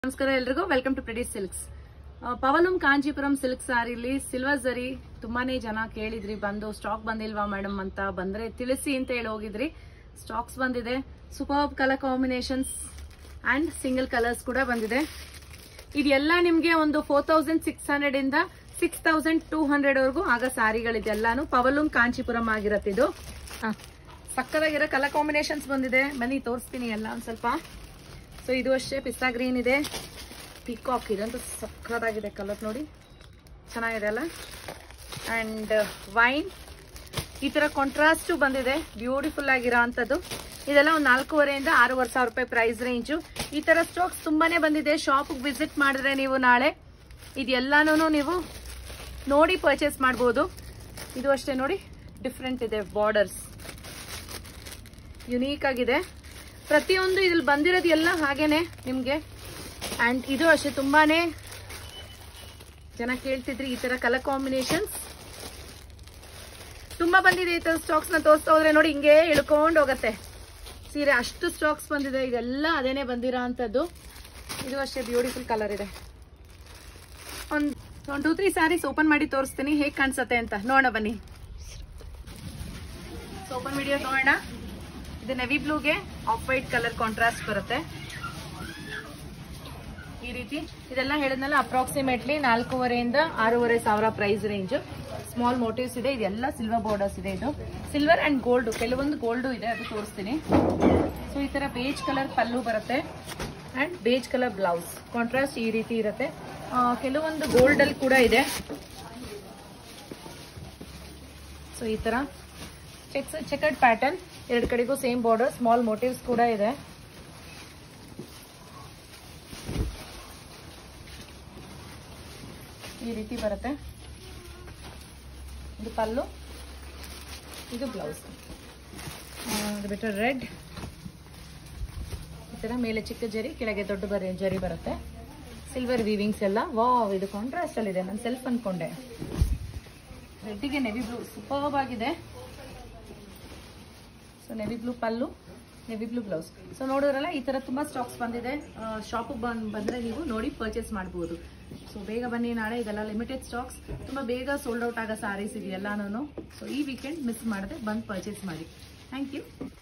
ನಮಸ್ಕಾರ ಎಲ್ರಿಗೂ welcome to ಪ್ರೆಡಿ ಸಿಲ್ಕ್ಸ್. ಪವನಂ ಕಾಂಜೀಪುರಂ ಸಿಲ್ಕ್ ಸಾರಿಲಿ ಸಿಲ್ವರ್ ಜರಿ ತುಂಬಾನೇ ಜನ ಕೇಳಿದ್ರಿ, ಬಂದು ಸ್ಟಾಕ್ ಬಂದಿಲ್ವಾ ಮೇಡಮ್ ಅಂತ. ಬಂದ್ರೆ ತಿಳಿಸಿ ಅಂತ ಹೇಳಿ ಹೋಗಿದ್ರಿ. ಸ್ಟಾಕ್ಸ್ ಬಂದಿದೆ. Super colour combinations and single colours ಕೂಡ ಬಂದಿದೆ. ಇದೆಲ್ಲ ನಿಮ್ಗೆ ಒಂದು 4600 ಇಂದ 6200 ವರೆಗೂ ಆಗ ಸಾರಿಗಳಿದೆಲ್ಲಾನು ಪವಲುಂ ಕಾಂಚೀಪುರಂ ಆಗಿರತ್ತಿದು. ಸಕ್ಕದಾಗಿರೋ ಕಲರ್ ಕಾಂಬಿನೇಷನ್ಸ್ ಬಂದಿದೆ. ಬನ್ನಿ ತೋರಿಸ್ತೀನಿ ಎಲ್ಲ ಒಂದ್ ಸ್ವಲ್ಪ. ಸೊ ಇದು ಅಷ್ಟೇ ಪಿಸ್ತಾ ಗ್ರೀನ್ ಇದೆ, ಪಿಕಾಕ್ ಇದೆ ಅಂತ ಸಕ್ಕದಾಗಿದೆ ಕಲರ್, ನೋಡಿ ಚೆನ್ನಾಗಿದೆ ಅಲ್ಲ. ಅಂಡ್ ವೈನ್ ಈ ತರ ಕಾಂಟ್ರಾಸ್ಟ್ ಬಂದಿದೆ, ಬ್ಯೂಟಿಫುಲ್ ಆಗಿರೋ ಅಂತದ್ದು. ಇದೆಲ್ಲ ಒಂದು 4,500 ಇಂದ 6,500 ರೂಪಾಯಿ ಪ್ರೈಸ್ ರೇಂಜು. ಈ ತರ ಸ್ಟಾಕ್ಸ್ ತುಂಬಾನೇ ಬಂದಿದೆ. ಶಾಪ್ ವಿಸಿಟ್ ಮಾಡಿದ್ರೆ ನೀವು ನಾಳೆ ಇದೆಲ್ಲಾನು ನೀವು ನೋಡಿ ಪರ್ಚೇಸ್ ಮಾಡಬಹುದು. ಇದು ಅಷ್ಟೇ ನೋಡಿ, ಡಿಫ್ರೆಂಟ್ ಇದೆ, ಬಾರ್ಡರ್ಸ್ ಯುನೀಕ್ ಆಗಿದೆ. ಪ್ರತಿಯೊಂದು ಇದ್ರಲ್ಲಿ ಬಂದಿರೋದು ಎಲ್ಲ ಹಾಗೇನೆ ನಿಮ್ಗೆ. ಅಂಡ್ ಇದು ಅಷ್ಟೇ ತುಂಬಾನೇ ಜನ ಕೇಳ್ತಿದ್ರಿ ಈ ತರ ಕಲರ್ ಕಾಂಬಿನೇಷನ್ಸ್ ತುಂಬಾ ಬಂದಿದೆ. ಈ ತರ ಸ್ಟಾಕ್ಸ್ ನ ತೋರಿಸ್ತಾ ಹೋದ್ರೆ ನೋಡಿ ಹಿಂಗೆ ಇಳ್ಕೊಂಡು ಹೋಗತ್ತೆ ಸೀರೆ, ಅಷ್ಟು ಸ್ಟಾಕ್ಸ್ ಬಂದಿದೆ. ಇದೆಲ್ಲ ಅದೇನೆ ಬಂದಿರೋ ಅಂತದ್ದು. ಇದು ಅಷ್ಟೇ ಬ್ಯೂಟಿಫುಲ್ ಕಲರ್ ಇದೆ. ಒಂದು 2-3 ಸ್ಯಾರೀಸ್ ಓಪನ್ ಮಾಡಿ ತೋರಿಸ್ತೀನಿ ಹೇಗ್ ಕಾಣಿಸತ್ತೆ ಅಂತ ನೋಡೋಣ ಬನ್ನಿ. ಓಪನ್ ವಿಡಿಯೋ ನೋಡೋಣ. ಇದು ನೆವಿ ಬ್ಲೂಗೆ ಆಫ್ ವೈಟ್ ಕಲರ್ ಕಾಂಟ್ರಾಸ್ಟ್ ಬರುತ್ತೆ ಈ ರೀತಿ. ಇದೆಲ್ಲ ಹೇಳಿದ್ನಲ್ಲ ಅಪ್ರಾಕ್ಸಿಮೇಟ್ಲಿ 4,500 ಇಂದ 6,500 ಪ್ರೈಸ್ ರೇಂಜ್. ಸ್ಮಾಲ್ ಮೋಟಿವ್ಸ್ ಇದೆ. ಇದೆಲ್ಲ ಸಿಲ್ವರ್ ಬಾರ್ಡರ್ಸ್ ಇದೆ. ಇದು ಸಿಲ್ವರ್ ಅಂಡ್ ಗೋಲ್ಡ್, ಕೆಲವೊಂದು ಗೋಲ್ಡ್ ಇದೆ, ಅದು ತೋರಿಸ್ತೀನಿ. ಸೊ ಈ ತರ ಬೇಜ್ ಕಲರ್ ಪಲ್ಲು ಬರುತ್ತೆ and beige colour blouse. Contrast ಈ ರೀತಿ ಇರುತ್ತೆ. ಕೆಲವೊಂದು ಗೋಲ್ಡ್ ಅಲ್ಲಿ ಕೂಡ ಇದೆ. ಸೊ ಈ ತರ ಚೆಕರ್ಡ್ ಪ್ಯಾಟರ್ನ್, ಎರಡು ಕಡೆಗೂ ಸೇಮ್ ಬಾರ್ಡರ್, ಸ್ಮಾಲ್ ಮೋಟಿವ್ಸ್ ಕೂಡ ಇದೆ. ಈ ರೀತಿ ಬರುತ್ತೆ. ಇದು ಪಲ್ಲು, ಇದು ಬ್ಲೌಸ್. ಅದು ಬಿಟ್ಟರೆ ರೆಡ್ ಈ ತರ ಮೇಲೆ ಚಿಕ್ಕ ಜರಿ, ಕೆಳಗೆ ದೊಡ್ಡ ಜರಿ ಬರುತ್ತೆ. ಸಿಲ್ವರ್ ವೀವಿಂಗ್ಸ್ ಎಲ್ಲ. ವಾವ್, ಇದು ಕಾಂಟ್ರಾಸ್ಟ್ ಅಲ್ಲಿ ಇದೆ. ನಾನು ಸೆಲ್ಫ್ ಅನ್ಕೊಂಡೆ. ರೆಡ್ಡಿಗೆ ನೆವಿ ಬ್ಲೂ ಸೂಪರ್ಬ್ ಆಗಿದೆ. So navy blue pallu, navy blue blouse. So ನೋಡಿದ್ರಲ್ಲ, ಈ ತರ ತುಂಬಾ ಸ್ಟಾಕ್ಸ್ ಬಂದಿದೆ. ಶಾಪ್ ಬಂದ್ರೆ ನೀವು ನೋಡಿ ಪರ್ಚೇಸ್ ಮಾಡಬಹುದು. ಸೊ ಬೇಗ ಬನ್ನಿ ನಾಳೆ. ಇದೆಲ್ಲ ಲಿಮಿಟೆಡ್ ಸ್ಟಾಕ್ಸ್, ತುಂಬಾ ಬೇಗ ಸೋಲ್ಡ್ ಔಟ್ ಆಗೋ ಸಾರೀಸ್ ಇದೆಯೆಲ್ಲಾನು. ಸೊ ಈ ವೀಕೆಂಡ್ ಮಿಸ್ ಮಾಡದೆ ಬಂದು ಪರ್ಚೇಸ್ ಮಾಡಿ. Thank you.